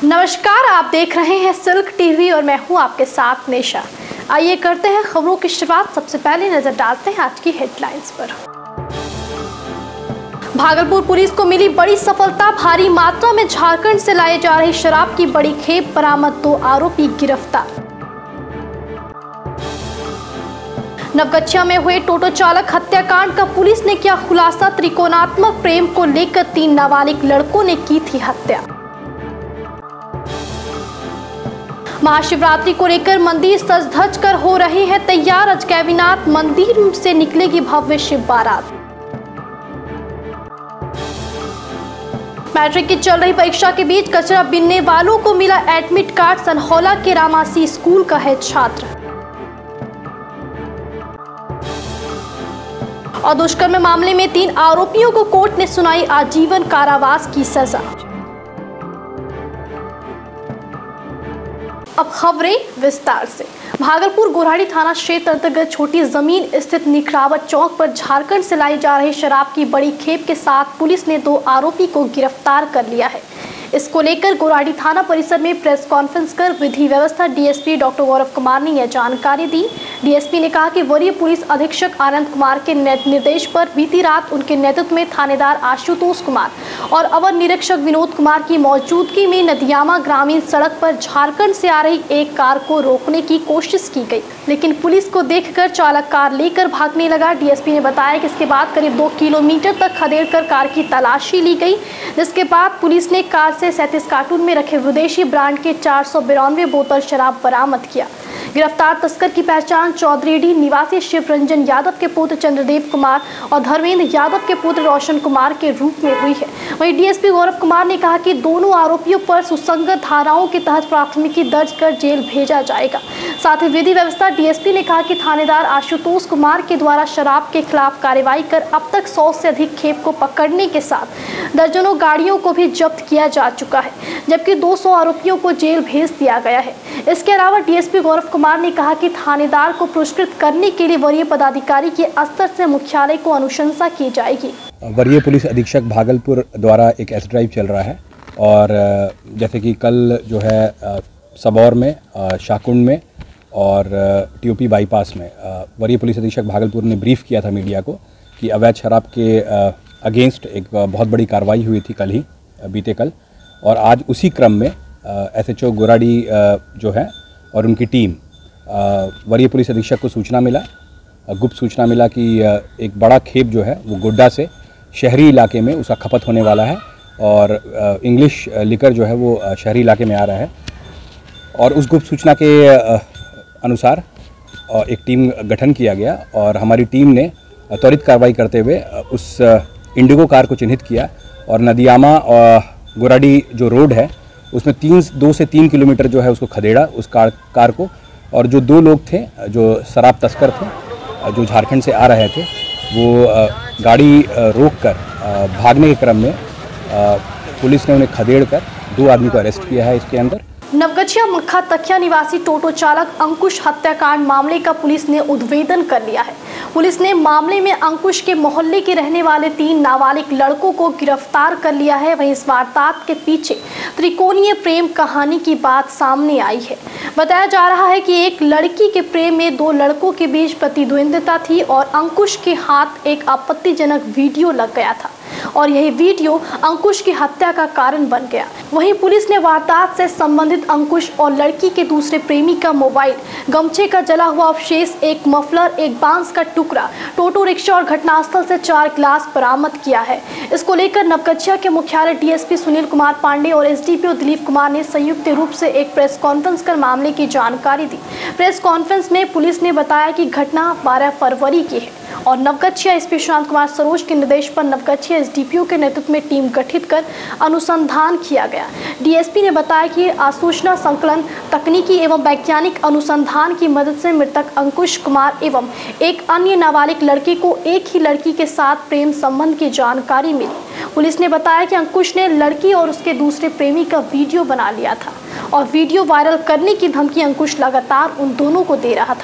नमस्कार, आप देख रहे हैं सिल्क टीवी और मैं हूं आपके साथ निशा। आइए करते हैं खबरों की शुरुआत। सबसे पहले नजर डालते हैं आज की हेडलाइंस पर। भागलपुर पुलिस को मिली बड़ी सफलता, भारी मात्रा में झारखंड से लाए जा रही शराब की बड़ी खेप बरामद, 2 आरोपी गिरफ्तार। नवगछिया में हुए टोटो चालक हत्याकांड का पुलिस ने किया खुलासा, त्रिकोणात्मक प्रेम को लेकर 3 नाबालिग लड़कों ने की थी हत्या। महाशिवरात्रि को लेकर मंदिर सज धज कर हो रहे हैं तैयार, अजगैबीनाथ मंदिर से निकलेगी भव्य शिव बारात। मैट्रिक की चल रही परीक्षा के बीच कचरा बीनने वालों को मिला एडमिट कार्ड, सनहौला के रामासी स्कूल का है छात्र। और दुष्कर्म मामले में 3 आरोपियों को कोर्ट ने सुनाई आजीवन कारावास की सजा। अब खबरें विस्तार से। भागलपुर गोराड़ी थाना क्षेत्र अंतर्गत छोटी जमीन स्थित निखरावत चौक पर झारखंड से लाई जा रही शराब की बड़ी खेप के साथ पुलिस ने 2 आरोपी को गिरफ्तार कर लिया है। इसको लेकर गोराड़ी थाना परिसर में प्रेस कॉन्फ्रेंस कर विधि व्यवस्था डीएसपी डॉक्टर गौरव कुमार ने यह जानकारी दी। डीएसपी ने कहा कि वरीय पुलिस अधीक्षक आनंद कुमार के निर्देश पर बीती रात उनके नेतृत्व में थानेदार आशुतोष कुमार और अवर निरीक्षक विनोद कुमार की मौजूदगी में नदियामा ग्रामीण सड़क पर झारखंड से आ रही एक कार को रोकने की कोशिश की गई, लेकिन पुलिस को देखकर चालक कार लेकर भागने लगा। डीएसपी ने बताया कि इसके बाद करीब 2 किलोमीटर तक खदेड़कर कार की तलाशी ली गई, जिसके बाद पुलिस ने कार से 37 कार्टून में रखे विदेशी ब्रांड के 492 बोतल शराब बरामद किया। गिरफ्तार तस्कर की पहचान चौधरीडीह निवासी शिव रंजन यादव के पुत्र चंद्रदेव कुमार और धर्मेंद्र यादव के पुत्र रोशन कुमार के रूप में हुई है। वहीं डीएसपी गौरव कुमार ने कहा कि दोनों आरोपियों पर सुसंगत धाराओं के तहत प्राथमिकी दर्ज कर जेल भेजा जाएगा। साथ ही विधि व्यवस्था डीएसपी ने कहा कि थानेदार आशुतोष कुमार के द्वारा शराब के खिलाफ कार्रवाई कर अब तक 100 से अधिक खेप को पकड़ने के साथ दर्जनों गाड़ियों को भी जब्त किया जा चुका है, जबकि 200 आरोपियों को जेल भेज दिया गया है। इसके अलावा डीएसपी गौरव कुमार ने कहा कि थानेदार को पुरस्कृत करने के लिए वरीय पदाधिकारी के स्तर से मुख्यालय को अनुशंसा की जाएगी। वरीय पुलिस अधीक्षक भागलपुर द्वारा एक एस ड्राइव चल रहा है और जैसे कि कल जो है सबौर में, शाकुंड में और टीओपी बाईपास में वरीय पुलिस अधीक्षक भागलपुर ने ब्रीफ किया था मीडिया को कि अवैध शराब के अगेंस्ट एक बहुत बड़ी कार्रवाई हुई थी कल ही, बीते कल। और आज उसी क्रम में एसएचओ गोराड़ी जो है और उनकी टीम वरीय पुलिस अधीक्षक को सूचना मिला, गुप्त सूचना मिला कि एक बड़ा खेप जो है वो गोड्डा से शहरी इलाके में उसका खपत होने वाला है और इंग्लिश लिकर जो है वो शहरी इलाके में आ रहा है। और उस गुप्त सूचना के अनुसार एक टीम गठन किया गया और हमारी टीम ने त्वरित कार्रवाई करते हुए उस इंडिगो कार को चिन्हित किया और नदियामा गोराड़ी जो रोड है उसमें 2 से 3 किलोमीटर जो है उसको खदेड़ा उस कार को। और जो 2 लोग थे जो शराब तस्कर थे जो झारखंड से आ रहे थे, वो गाड़ी रोककर भागने के क्रम में पुलिस ने उन्हें खदेड़कर 2 आदमी को अरेस्ट किया है। इसके अंदर नवगछिया मक्खा तकिया निवासी टोटो चालक अंकुश हत्याकांड मामले का पुलिस ने उद्भेदन कर लिया है। पुलिस ने मामले में अंकुश के मोहल्ले के रहने वाले 3 नाबालिग लड़कों को गिरफ्तार कर लिया है। वहीं इस वारदात के पीछे त्रिकोणीय प्रेम कहानी की बात सामने आई है। बताया जा रहा है कि एक लड़की के प्रेम में 2 लड़कों के बीच प्रतिद्वंद्विता थी और अंकुश के हाथ एक आपत्तिजनक वीडियो लग गया था और यही वीडियो अंकुश की हत्या का कारण बन गया। वहीं पुलिस ने वारदात से संबंधित अंकुश और लड़की के दूसरे प्रेमी का मोबाइल, गमछे का जला हुआ अवशेष, एक मफलर, एक बांस का टुकड़ा, टोटो रिक्शा और घटनास्थल से 4 गिलास बरामद किया है। इसको लेकर नवगछिया के मुख्यालय डीएसपी सुनील कुमार पांडे और एसडीपीओ दिलीप कुमार ने संयुक्त रूप से एक प्रेस कॉन्फ्रेंस कर मामले की जानकारी दी। प्रेस कॉन्फ्रेंस में पुलिस ने बताया कि घटना 12 फरवरी की है और नवगछिया एसपी शांत कुमार सरोज के निर्देश पर नवगछिया एसडीपीओ के नेतृत्व में टीम गठित कर अनुसंधान किया गया। डीएसपी ने बताया कि आसूचना संकलन, तकनीकी एवं वैज्ञानिक अनुसंधान की मदद से मृतक अंकुश कुमार एवं एक अन्य नाबालिग लड़की को एक ही लड़की के साथ प्रेम संबंध की जानकारी मिली। पुलिस ने बताया कि अंकुश ने लड़की और उसके दूसरे प्रेमी का वीडियो बना लिया था और वीडियो वायरल करने की धमकी अंकुश लगातार उन दोनों को दे रहा था।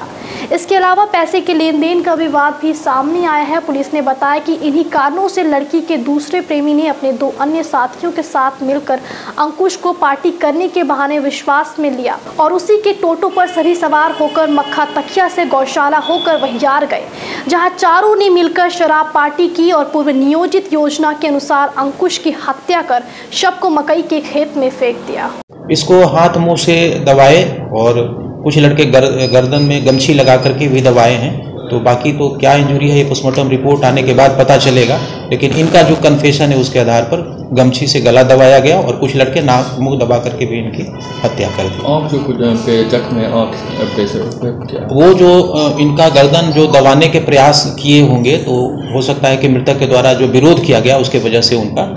इसके अलावा पैसे के लेन देन का विवाद भी सामने आया है। पुलिस ने बताया कि इन्हीं कारणों से लड़की के दूसरे प्रेमी ने अपने 2 अन्य साथियों के साथ मिलकर अंकुश को पार्टी करने के बहाने विश्वास में लिया और उसी के टोटो पर सभी सवार होकर मक्खा तकिया से गौशाला होकर वहियार गए, जहां चारों ने मिलकर शराब पार्टी की और पूर्व नियोजित योजना के अनुसार अंकुश की हत्या कर शव को मकई के खेत में फेंक दिया। इसको हाथ मुंह से दबाए और कुछ लड़के गर्दन में गमछी लगा करके भी दबाए हैं। तो बाकी तो क्या इंजरी है ये पोस्टमार्टम रिपोर्ट आने के बाद पता चलेगा, लेकिन इनका जो कन्फेशन है उसके आधार पर गमछी से गला दबाया गया और कुछ लड़के नाक मुंह दबा करके भी इनकी हत्या कर दी। आँख जो कुछ पे जख्म है, आँख वो जो इनका गर्दन जो दबाने के प्रयास किए होंगे तो हो सकता है कि मृतक के द्वारा जो विरोध किया गया उसके वजह से उनका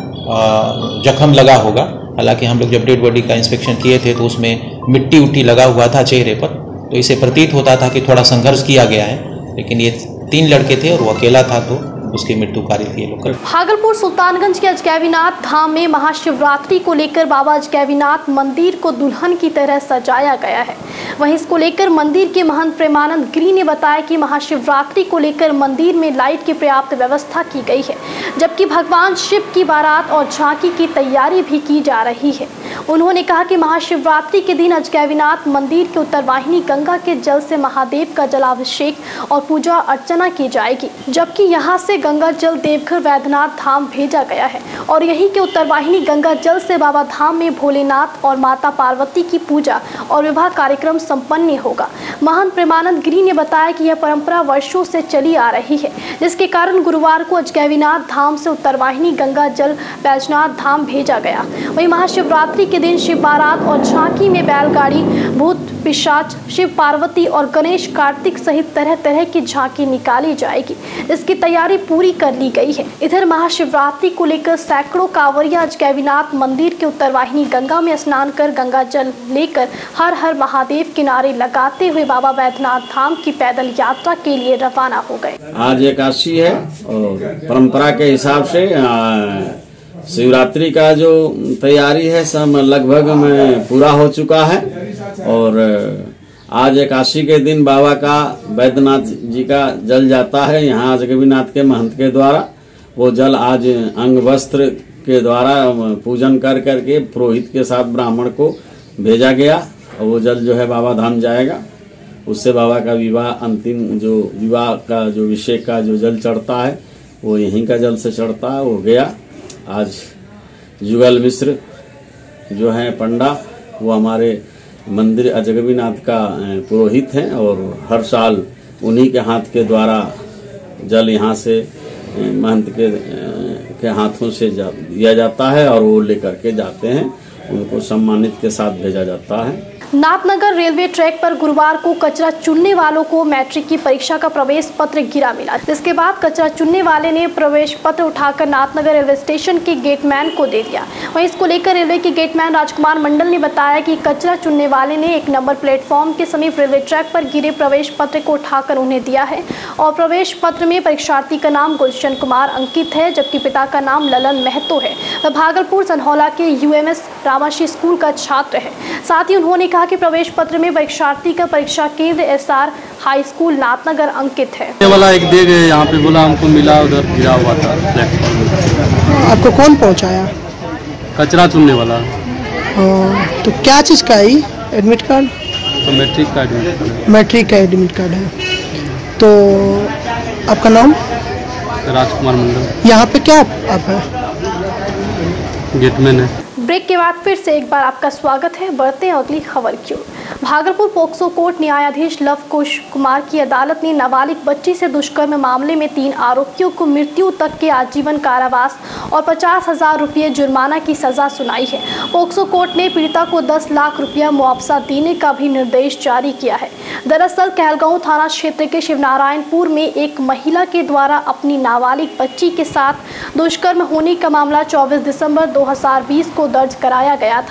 जख्म लगा होगा। हालांकि हम लोग जब डेड बॉडी का इंस्पेक्शन किए थे तो उसमें मिट्टी उट्टी लगा हुआ था चेहरे पर, तो इसे प्रतीत होता था कि थोड़ा संघर्ष किया गया है, लेकिन ये 3 लड़के थे और वो अकेला था तो उसकी मृत्यु कारित किए लोग। भागलपुर सुल्तानगंज के अजगैबीनाथ धाम में महाशिवरात्रि को लेकर बाबा अजगैबीनाथ मंदिर को दुल्हन की तरह सजाया गया है। वहीं इसको लेकर मंदिर के महंत प्रेमानंद गिरी ने बताया कि महाशिवरात्रि को लेकर मंदिर में लाइट की पर्याप्त व्यवस्था की गई है, जबकि भगवान शिव की बारात और झांकी की तैयारी भी की जा रही है। उन्होंने कहा कि महाशिवरात्रि के दिन अजगैबीनाथ मंदिर के उत्तरवाहिनी गंगा के जल से महादेव का जलाभिषेक और पूजा अर्चना की जाएगी, जबकि यहाँ से गंगा जल देवघर वैद्यनाथ धाम भेजा गया है और यही के उत्तरवाहिनी गंगा जल से बाबा धाम में भोलेनाथ और माता पार्वती की पूजा और विवाह कार्यक्रम संपन्न होगा। महंत प्रेमानंद गिरी ने बताया कि यह परंपरा वर्षों से चली आ रही है, जिसके कारण गुरुवार को अजगैबीनाथ धाम से उत्तरवाहिनी गंगा जल बैजनाथ धाम भेजा गया। वहीं महाशिवरात्रि के दिन शिव बारात और झांकी में बैलगाड़ी, भूत पिशाच, शिव पार्वती और गणेश कार्तिक सहित तरह तरह की झांकी निकाली जाएगी। इसकी तैयारी पूरी कर ली गई है। इधर महाशिवरात्रि को लेकर सैकड़ों कांवरिया अजगैबीनाथ मंदिर के उत्तरवाहिनी गंगा में स्नान कर गंगा जल लेकर हर हर महादेव के नारे लगाते हुए बाबा वैद्यनाथ धाम की पैदल यात्रा के लिए रवाना हो गए। आज एकादशी है और परंपरा के हिसाब से शिवरात्रि का जो तैयारी है सब लगभग में पूरा हो चुका है और आज एकादशी के दिन बाबा का वैद्यनाथ जी का जल जाता है यहाँ अजगैबीनाथ के महंत के द्वारा। वो जल आज अंग वस्त्र के द्वारा पूजन कर करके पुरोहित के साथ ब्राह्मण को भेजा गया और वो जल जो है बाबा धाम जाएगा। उससे बाबा का विवाह अंतिम जो विवाह का जो अभिषेक का जो जल चढ़ता है वो यहीं का जल से चढ़ता है, वो गया। आज जुगल मिश्र जो है पंडा, वो हमारे मंदिर अजगैबीनाथ का पुरोहित हैं और हर साल उन्हीं के हाथ के द्वारा जल यहाँ से महंत के हाथों से दिया जाता है और वो लेकर के जाते हैं, उनको सम्मानित के साथ भेजा जाता है। नाथनगर रेलवे ट्रैक पर गुरुवार को कचरा चुनने वालों को मैट्रिक की परीक्षा का प्रवेश पत्र गिरा मिला, जिसके बाद कचरा चुनने वाले ने प्रवेश पत्र उठाकर नाथनगर रेलवे स्टेशन के गेटमैन को दे दिया। वहीं इसको लेकर रेलवे के गेटमैन राजकुमार मंडल ने बताया कि कचरा चुनने वाले ने 1 नंबर प्लेटफॉर्म के समीप रेलवे ट्रैक पर गिरे प्रवेश पत्र को उठाकर उन्हें दिया है और प्रवेश पत्र में परीक्षार्थी का नाम गुलशन कुमार अंकित है, जबकि पिता का नाम ललन महतो है। वह भागलपुर सनहौला के UMS रामाशी स्कूल का छात्र है। साथ ही उन्होंने कहा कि प्रवेश पत्र में परीक्षार्थी का परीक्षा केंद्र SR हाई स्कूल नाथनगर अंकित है। ये वाला एक दे गए यहाँ पे, बोला हमको मिला, उधर गिरा हुआ था आपको कौन पहुँचाया? कचरा चुनने वाला। तो क्या चीज़ का है? Admit card? तो मैट्रिक का एडमिट कार्ड। मैट्रिक का एडमिट कार्ड है। तो आपका नाम? राजकुमार मंडल। यहाँ पे क्या आप है? गेटमैन है। ब्रेक के बाद फिर से एक बार आपका स्वागत है। बढ़ते हैं अगली खबर की ओर। भागलपुर पोक्सो कोर्ट न्यायाधीश लव कुश कुमार की अदालत ने नाबालिग बच्ची से दुष्कर्म मामले में 3 आरोपियों को मृत्यु तक के आजीवन कारावास और 50,000 रुपये जुर्माना की सजा सुनाई है। पोक्सो कोर्ट ने पीड़िता को 10 लाख रुपया मुआवजा देने का भी निर्देश जारी किया है। दरअसल कहलगांव थाना क्षेत्र के शिवनारायणपुर में एक महिला के द्वारा अपनी नाबालिग बच्ची के साथ दुष्कर्म होने का मामला 24 दिसंबर 2020 को दर्ज कराया गया था।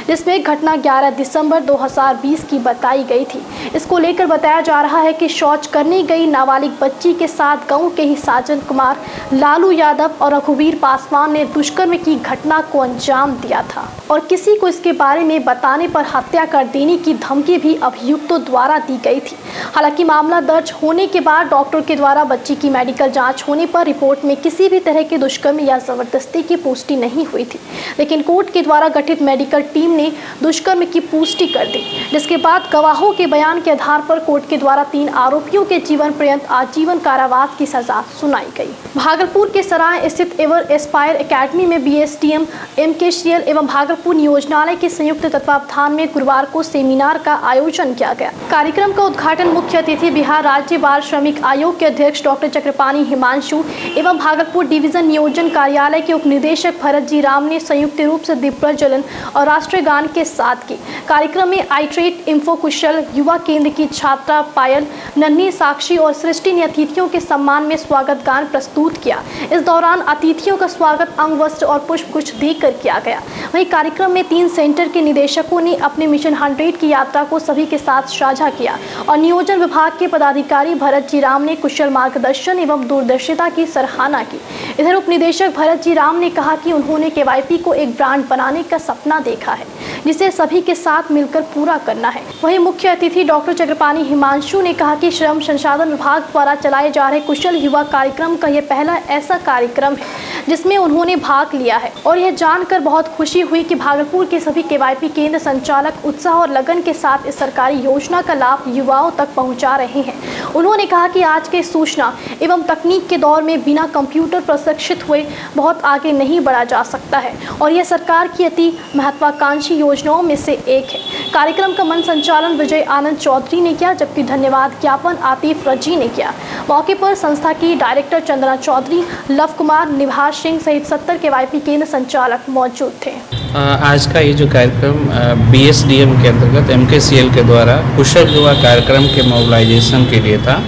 जिसमें घटना 11 दिसंबर 2020 की बताई गई थी। इसको लेकर बताया जा रहा है कि शौच करने गई नाबालिग बच्ची के साथ गांव के ही साजन कुमार, लालू यादव और रघुवीर पासवान ने दुष्कर्म की घटना को अंजाम दिया था और किसी को इसके बारे में बताने पर हत्या कर देने की धमकी भी अभियुक्तों द्वारा दी गई थी। हालांकि मामला दर्ज होने के बाद डॉक्टर के द्वारा बच्ची की मेडिकल जांच होने पर रिपोर्ट में किसी भी तरह के दुष्कर्म या जबरदस्ती की पुष्टि नहीं हुई थी, लेकिन कोर्ट के द्वारा गठित मेडिकल टीम ने दुष्कर्म की पुष्टि कर दी, जिसके बाद गवाहों के बयान के आधार पर कोर्ट के द्वारा 3 आरोपियों के जीवन पर्यंत आजीवन कारावास की सजा सुनाई गई। भागलपुर के सराय स्थित एवर एस्पायर एकेडमी में BSDM MKCL एवं भागलपुर नियोजनालय के संयुक्त तत्वावधान में गुरुवार को सेमिनार का आयोजन किया गया। कार्यक्रम का उद्घाटन मुख्य अतिथि बिहार राज्य बाल श्रमिक आयोग के अध्यक्ष डॉक्टर चक्रपाणी हिमांशु एवं भागलपुर डिवीजन नियोजन कार्यालय के उपनिदेशक भरत जी राम ने संयुक्त रूप से दीप प्रज्वलन और राष्ट्रीय गान के साथ की। कार्यक्रम में आईट्रेट इंफो कुशल युवा केंद्र की छात्रा पायल, नन्ही, साक्षी और सृष्टि ने अतिथियों के सम्मान में स्वागत गान प्रस्तुत किया। इस दौरान अतिथियों का स्वागत अंग वस्त्र और पुष्प गुच्छ देकर किया गया। वहीं कार्यक्रम में 3 सेंटर के निदेशकों ने अपने मिशन 100 की यात्रा को सभी के साथ साझा किया और नियोजन विभाग के पदाधिकारी भरत जी राम ने कुशल मार्गदर्शन एवं दूरदर्शिता की सराहना की। इधर उप निदेशक भरत जी राम ने कहा कि उन्होंने KYP को एक ब्रांड बनाने का सपना देखा है, जिसे सभी के साथ मिलकर पूरा करना है। वहीं मुख्य अतिथि डॉक्टर चक्रपाणी हिमांशु ने कहा कि श्रम संसाधन विभाग द्वारा चलाए जा रहे कुशल युवा कार्यक्रम का यह पहला ऐसा कार्यक्रम है जिसमें उन्होंने भाग लिया है और यह जानकर बहुत खुशी हुई कि भागलपुर के सभी KYP केंद्र संचालक उत्साह और लगन के साथ इस सरकारी योजना का लाभ युवाओं तक पहुंचा रहे हैं। उन्होंने कहा कि आज के सूचना एवं तकनीक के दौर में बिना कंप्यूटर प्रशिक्षित हुए बहुत आगे नहीं बढ़ा जा सकता है और यह सरकार की अति महत्वाकांक्षी योजनाओं में से एक है। कार्यक्रम का मंच संचालन विजय आनंद चौधरी ने किया, जबकि धन्यवाद ज्ञापन आतिफ रजी ने किया। मौके पर संस्था की डायरेक्टर चंदना चौधरी, लव कुमार, निभाष सिंह सहित 70 KYP केंद्र संचालक मौजूद थे। आज का ये जो कार्यक्रम BSDM के अंतर्गत MKCL के द्वारा कुशल युवा कार्यक्रम के मोबिलाइजेशन के लिए था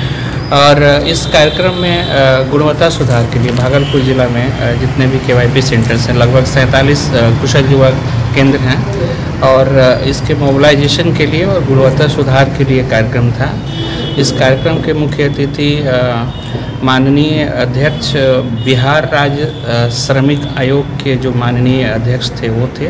और इस कार्यक्रम में गुणवत्ता सुधार के लिए भागलपुर जिला में जितने भी KYP सेंटर्स हैं, लगभग 47 कुशल युवा केंद्र हैं और इसके मोबिलाइजेशन के लिए और गुणवत्ता सुधार के लिए कार्यक्रम था। इस कार्यक्रम के मुख्य अतिथि माननीय अध्यक्ष बिहार राज्य श्रमिक आयोग के जो माननीय अध्यक्ष थे वो थे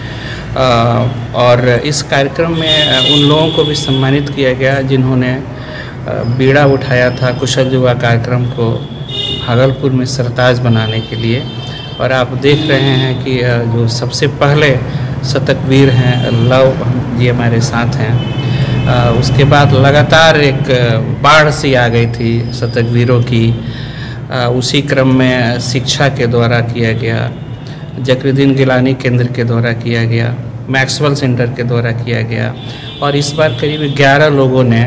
और इस कार्यक्रम में उन लोगों को भी सम्मानित किया गया जिन्होंने बीड़ा उठाया था कुशल युवा कार्यक्रम को भागलपुर में सरताज बनाने के लिए। और आप देख रहे हैं कि जो सबसे पहले शतकवीर हैं लव जी हमारे साथ हैं। उसके बाद लगातार एक बाढ़ सी आ गई थी शतकवीरों की। उसी क्रम में शिक्षा के द्वारा किया गया, जकरुद्दीन गिलानी केंद्र के द्वारा किया गया, मैक्सवेल सेंटर के द्वारा किया गया और इस बार करीब 11 लोगों ने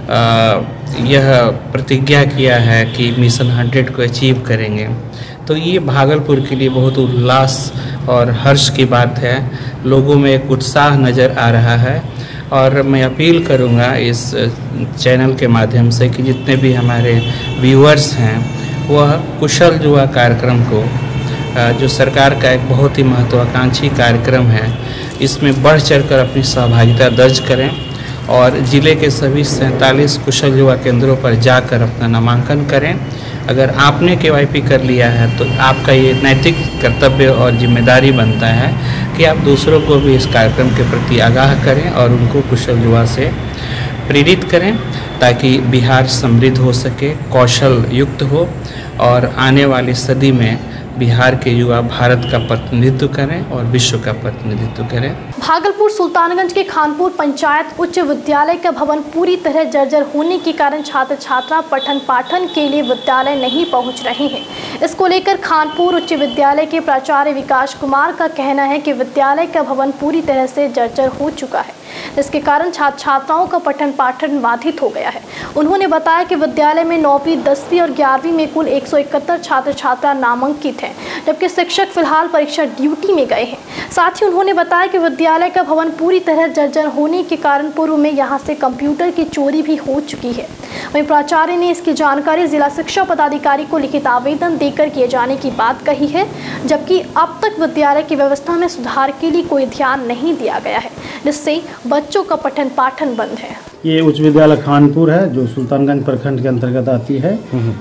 यह प्रतिज्ञा किया है कि मिशन 100 को अचीव करेंगे। तो ये भागलपुर के लिए बहुत उल्लास और हर्ष की बात है। लोगों में एक उत्साह नज़र आ रहा है और मैं अपील करूंगा इस चैनल के माध्यम से कि जितने भी हमारे व्यूअर्स हैं वह कुशल युवा कार्यक्रम को, जो सरकार का एक बहुत ही महत्वाकांक्षी कार्यक्रम है, इसमें बढ़ चढ़कर अपनी सहभागिता दर्ज करें और ज़िले के सभी 47 कुशल युवा केंद्रों पर जाकर अपना नामांकन करें। अगर आपने KYP कर लिया है तो आपका ये नैतिक कर्तव्य और जिम्मेदारी बनता है कि आप दूसरों को भी इस कार्यक्रम के प्रति आगाह करें और उनको कुशल युवा से प्रेरित करें ताकि बिहार समृद्ध हो सके, कौशल युक्त हो और आने वाली सदी में बिहार के युवा भारत का प्रतिनिधित्व करें और विश्व का प्रतिनिधित्व करें। भागलपुर सुल्तानगंज के खानपुर पंचायत उच्च विद्यालय का भवन पूरी तरह जर्जर होने के कारण छात्र छात्रा पठन पाठन के लिए विद्यालय नहीं पहुंच रहे हैं। इसको लेकर खानपुर उच्च विद्यालय के प्राचार्य विकास कुमार का कहना है कि विद्यालय का भवन पूरी तरह से जर्जर हो चुका है, जिसके कारण छात्र छात्राओं का पठन पाठन बाधित हो गया है। उन्होंने बताया कि विद्यालय में 9वीं, 10वीं और 11वीं में कुल 171 छात्र छात्रा नामांकित हैं, जबकि शिक्षक फिलहाल परीक्षा ड्यूटी में गए हैं। साथ ही उन्होंने बताया कि विद्यालय का भवन पूरी तरह जर्जर होने के कारण पूर्व में यहां से कंप्यूटर की चोरी भी हो चुकी है। वहीं प्राचार्य ने इसकी जानकारी जिला शिक्षा पदाधिकारी को लिखित आवेदन देकर किए जाने की बात कही है, जबकि अब तक विद्यालय की व्यवस्था में सुधार के लिए कोई ध्यान नहीं दिया गया है, जिससे बच्चों का पठन पाठन बंद है। ये उच्च विद्यालय खानपुर है जो सुल्तानगंज प्रखंड के अंतर्गत आती है।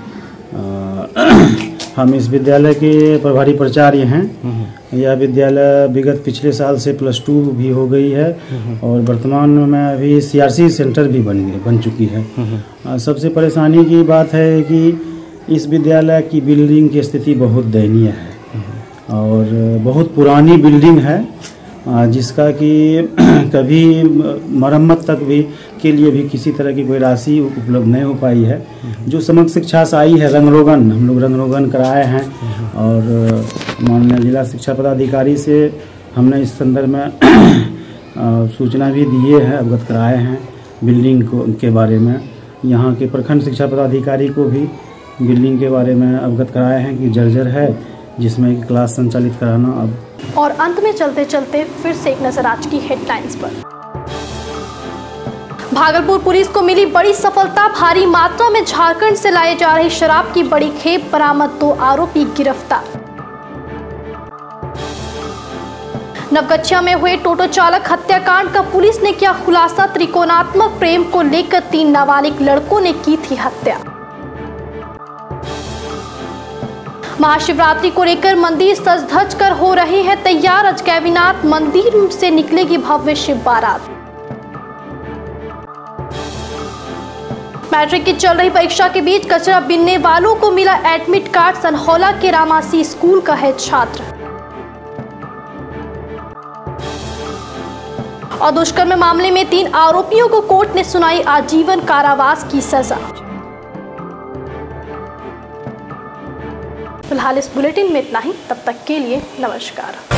हम इस विद्यालय के प्रभारी प्राचार्य हैं। यह विद्यालय विगत पिछले साल से +2 भी हो गई है और वर्तमान में अभी CRC सेंटर भी बन चुकी है। सबसे परेशानी की बात है कि इस विद्यालय की बिल्डिंग की स्थिति बहुत दयनीय है और बहुत पुरानी बिल्डिंग है, जिसका कि कभी मरम्मत तक भी के लिए भी किसी तरह की कोई राशि उपलब्ध नहीं हो पाई है। जो समग्र शिक्षा से आई है रंग-रोगन, हम लोग रंग-रोगन कराए हैं और माननीय जिला शिक्षा पदाधिकारी से हमने इस संदर्भ में सूचना भी दिए हैं, अवगत कराए हैं बिल्डिंग के बारे में। यहाँ के प्रखंड शिक्षा पदाधिकारी को भी बिल्डिंग के बारे में अवगत कराए हैं कि जर्जर है, जिसमें कि क्लास संचालित कराना अब। और अंत में चलते चलते फिर से एक नजर आज की हेडलाइंस पर। भागलपुर पुलिस को मिली बड़ी सफलता, भारी मात्रा में झारखंड से लाए जा रही शराब की बड़ी खेप बरामद, 2 आरोपी गिरफ्तार। नवगछिया में हुए टोटो चालक हत्याकांड का पुलिस ने किया खुलासा, त्रिकोणात्मक प्रेम को लेकर 3 नाबालिग लड़कों ने की थी हत्या। महाशिवरात्रि को लेकर मंदिर सज धज कर हो रहे हैं तैयार, अजगैबीनाथ मंदिर से निकलेगी भव्य शिव बारात। मैट्रिक की चल रही परीक्षा के बीच कचरा बीनने वालों को मिला एडमिट कार्ड, सनहौला के रामासी स्कूल का है छात्र। और दुष्कर्म मामले में 3 आरोपियों को कोर्ट ने सुनाई आजीवन कारावास की सजा। फिलहाल इस बुलेटिन में इतना ही, तब तक के लिए नमस्कार।